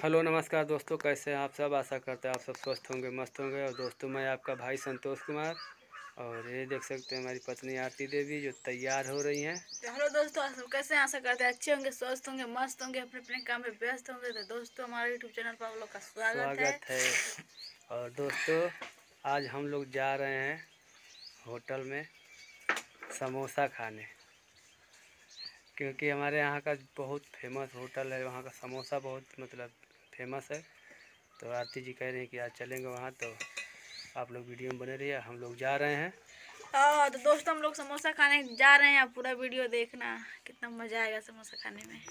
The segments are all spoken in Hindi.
हेलो नमस्कार दोस्तों, कैसे हैं आप सब। आशा करते हैं आप सब स्वस्थ होंगे, मस्त होंगे। और दोस्तों, मैं आपका भाई संतोष कुमार, और ये देख सकते हैं हमारी पत्नी आरती देवी जो तैयार हो रही हैं। हेलो दोस्तों, आप सब कैसे हैं। आशा करते हैं अच्छे होंगे, स्वस्थ होंगे, मस्त होंगे, अपने अपने काम में व्यस्त होंगे। तो दोस्तों, हमारे यूट्यूब चैनल पर आप लोग का स्वागत है। और दोस्तों, आज हम लोग जा रहे हैं होटल में समोसा खाने, क्योंकि हमारे यहाँ का बहुत फेमस होटल है। वहाँ का समोसा बहुत फेमस है। तो आरती जी कह रही हैं कि आज चलेंगे वहाँ, तो आप लोग वीडियो में बने रहिए। हम लोग जा रहे हैं। हाँ, तो दोस्तों हम लोग समोसा खाने जा रहे हैं। आप पूरा वीडियो देखना, कितना मजा आएगा समोसा खाने में।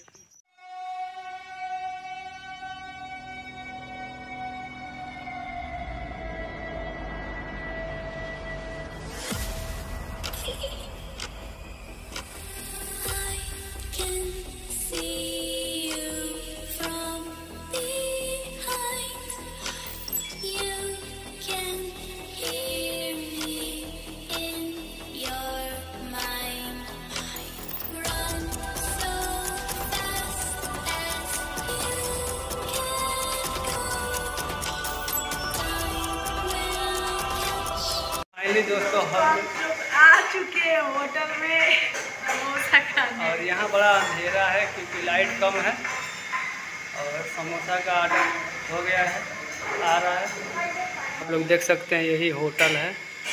फाइनली दोस्तों, हम आ चुके हैं होटल में समोसा खाने। और यहाँ बड़ा अंधेरा है क्योंकि लाइट कम है। और समोसा का ऑर्डर हो गया है, आ रहा है। आप लोग देख सकते हैं यही होटल है।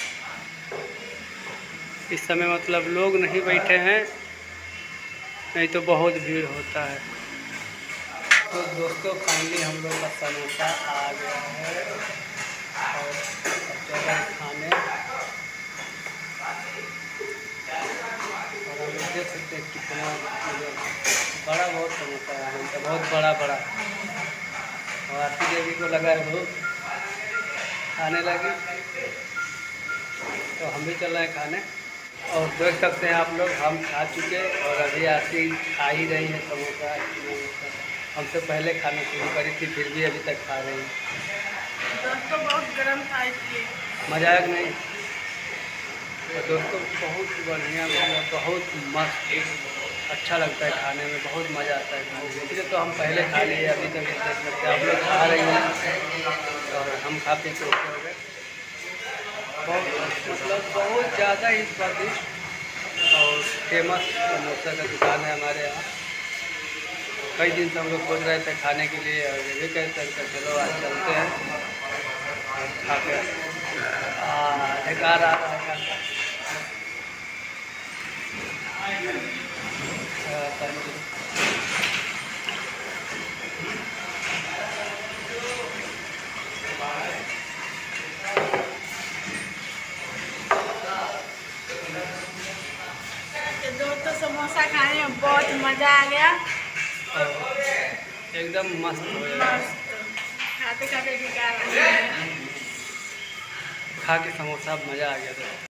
इस समय लोग नहीं बैठे हैं, नहीं तो बहुत भीड़ होता है। तो दोस्तों, फाइनली हम लोग का समोसा आ गया है और जगह खाने। और हम लोग देख सकते हैं कितना बड़ा बहुत समोसा है, हमका बहुत बड़ा। और आरती देवी को लगा है भूख, खाने लगी, तो हम भी चल रहे हैं खाने। और देख सकते हैं आप लोग, हम खा चुके और अभी आरती खा ही रही है समोसा। हमसे पहले खाना शुरू करी थी, फिर भी अभी तक खा रही है। दोस्तों बहुत गर्म था इसलिए मजाक नहीं। और दोस्तों, बहुत बढ़िया, बहुत मस्त, अच्छा लगता है खाने में, बहुत मज़ा आता है। इसलिए तो हम पहले खा लिए, अभी तक देख सकते हैं आप लोग खा रही हैं और हम खा पी के ओके हो गए। बहुत ज़्यादा ही स्वादिष्ट और फेमस समोसा का दुकान है हमारे यहाँ। कई दिन से हम लोग सोच रहे थे खाने के लिए, और ये भी कहते हैं चलो आज चलते हैं खा के। ढेकार आ रहा है। दोस्तों, समोसा खाने में बहुत मजा आ गया, एकदम मस्त हो गया। मस्त खाते खाते भी खा के समोसा मज़ा आ गया था।